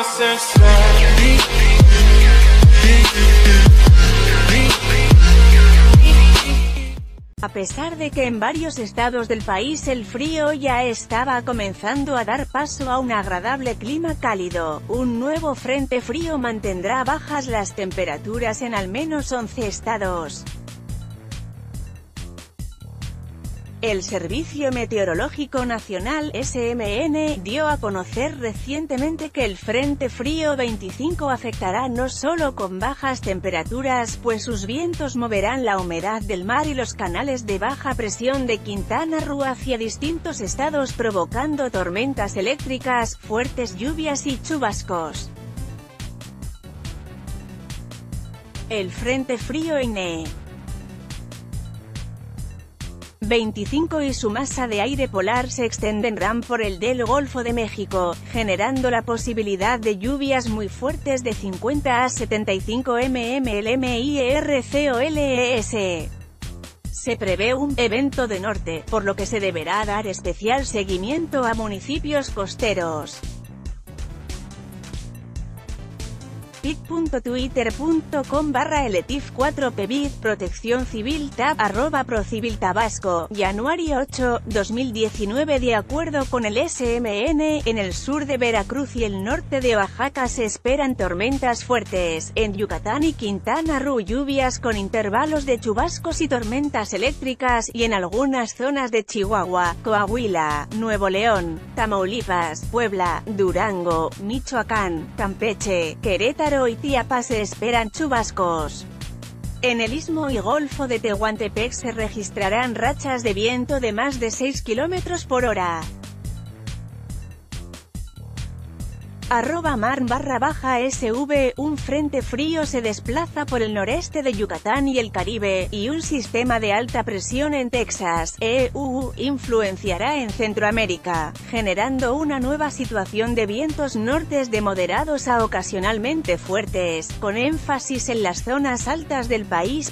A pesar de que en varios estados del país el frío ya estaba comenzando a dar paso a un agradable clima cálido, un nuevo frente frío mantendrá bajas las temperaturas en al menos 11 estados. El Servicio Meteorológico Nacional (SMN) dio a conocer recientemente que el Frente Frío 25 afectará no solo con bajas temperaturas, pues sus vientos moverán la humedad del mar y los canales de baja presión de Quintana Roo hacia distintos estados, provocando tormentas eléctricas, fuertes lluvias y chubascos. El Frente Frío INE 25 y su masa de aire polar se extenderán por el del Golfo de México, generando la posibilidad de lluvias muy fuertes de 50 a 75 mmLMIRCOLES. Se prevé un evento de norte, por lo que se deberá dar especial seguimiento a municipios costeros. pic.twitter.com/eletif4pvid, Protección Civil tab, @ProCivilTabasco, Januario 8, 2019. De acuerdo con el SMN, en el sur de Veracruz y el norte de Oaxaca se esperan tormentas fuertes, en Yucatán y Quintana Roo lluvias con intervalos de chubascos y tormentas eléctricas, y en algunas zonas de Chihuahua, Coahuila, Nuevo León, Tamaulipas, Puebla, Durango, Michoacán, Campeche, Querétaro y Chiapas se esperan chubascos. En el Istmo y Golfo de Tehuantepec se registrarán rachas de viento de más de 6 km/h. @mar_sv, un frente frío se desplaza por el noreste de Yucatán y el Caribe, y un sistema de alta presión en Texas, EU, influenciará en Centroamérica, generando una nueva situación de vientos nortes de moderados a ocasionalmente fuertes, con énfasis en las zonas altas del país.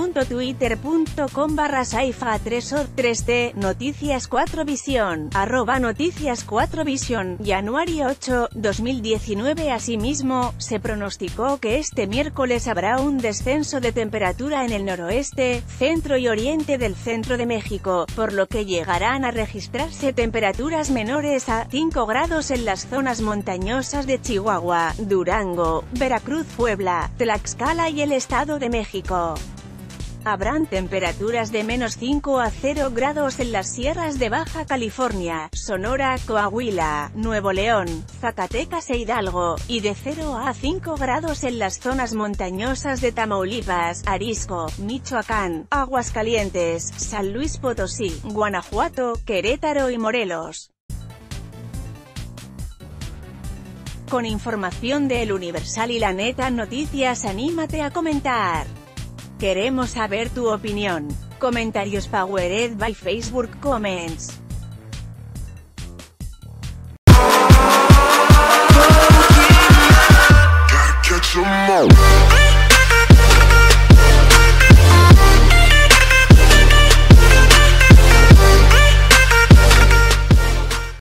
pic.twitter.com/saifa3o3t, Noticias 4 Visión, @Noticias 4 Visión, Januario 8, 2019. Asimismo, se pronosticó que este miércoles habrá un descenso de temperatura en el noroeste, centro y oriente del centro de México, por lo que llegarán a registrarse temperaturas menores a 5 grados en las zonas montañosas de Chihuahua, Durango, Veracruz, Puebla, Tlaxcala y el Estado de México. Habrán temperaturas de -5 a 0 grados en las sierras de Baja California, Sonora, Coahuila, Nuevo León, Zacatecas e Hidalgo, y de 0 a 5 grados en las zonas montañosas de Tamaulipas, Arisco, Michoacán, Aguascalientes, San Luis Potosí, Guanajuato, Querétaro y Morelos. Con información de El Universal y La Neta Noticias, anímate a comentar. Queremos saber tu opinión. Comentarios powered by Facebook Comments.